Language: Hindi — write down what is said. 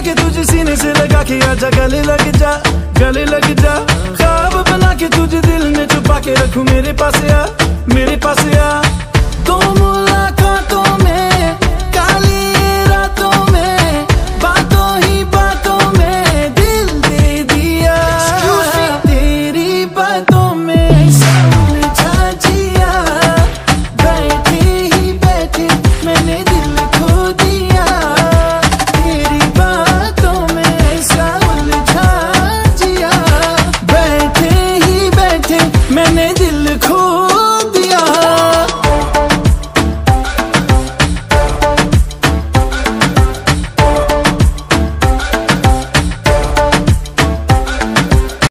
के तुझे सीने से लगा के आजा गले लग जा, गले लग जा। ख्वाब बना के तुझे दिल में छुपा के रखूं, मेरे पास आ, मेरे पास आ।